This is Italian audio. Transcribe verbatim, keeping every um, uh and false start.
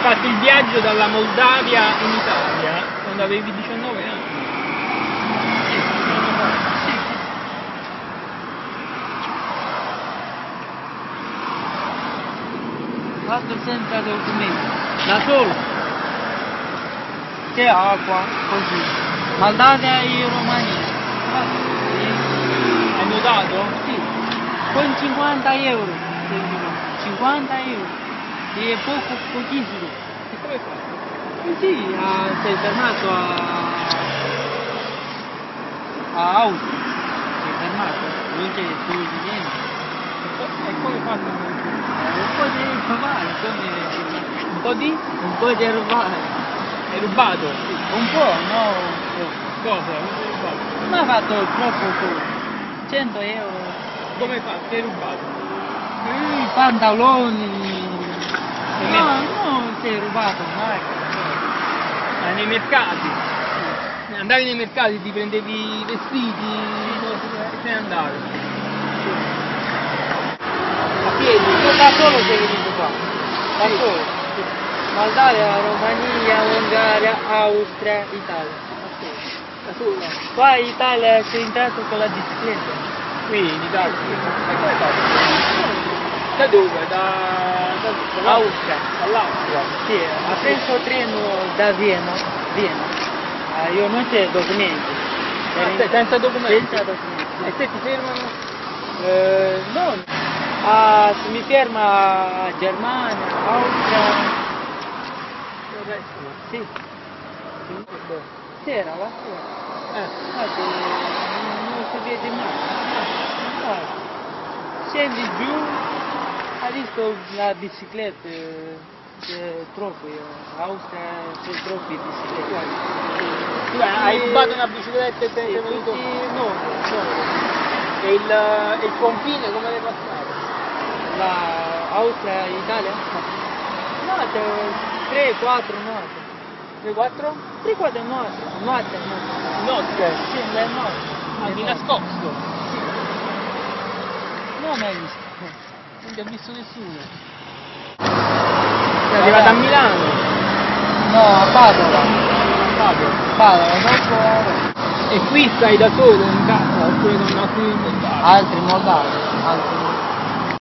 fatto il viaggio dalla Moldavia in Italia quando avevi diciannove anni. Sì, sì. Fatto senza documenti, da solo. C'è acqua, così. Moldavia e Romania. Hai notato? Sì. Con cinquanta euro. cinquanta euro. E poco, pochissimo. E come fai? Sì, ah, sei fermato a... a Austria. Sei fermato. Non c'è soldi niente. E come fai? Un po' di rubare, come... Un po' di? Un po' di rubare. Hai rubato? Un po', no un po'. Cosa? Cosa hai rubato? Ma ha fatto troppo poco. cento euro. Come fai? Che hai rubato? I pantaloni. Nei No, mer- no, si è rubato mai. Ah, nei mercati? Andavi nei mercati, ti prendevi i vestiti e te ne andavi. A piedi? Io da solo sei venuto qua. Da Sì. solo. Moldavia, Romania, Ungaria, Austria, Italia. Da solo? Qua in Italia sei entrato con la bicicletta. Qui in Italia? E come fai? Da dove? Da... da... Dall'Austria. Dall'Austria? Sì, ha preso treno da Vienna. Vienna. Ah, io non c'è documenti. Ah, se- senza documenti? Senza documenti. E se ti fermano? Eh, no. Ah, se mi ferma Germania, Austria. Sì. Sera, la sera. Eh. Guarda, non, non si vede mai. Guarda. Scendi giù, hai visto la bicicletta, c'è troppo, Austria c'è troppi biciclette. Tu hai rubato una bicicletta e te ne sei Sì, venuto? tutti no, no. E il, e il confine come l'hai passato? La Austria, Italia? No, c'è tre, quattro note. Le quattro? tre, quattro note. Notte, notte. Notte? Sì, le note. Ah, Le di note. nascosto? Sì. Non hai visto. Non ti ha visto nessuno. Sei arrivato a Milano? No, a Padova. Fabio. Padova, dopo a Roma. E qui stai da solo in casa oppure con altri moldavi? Altri moldavi, altri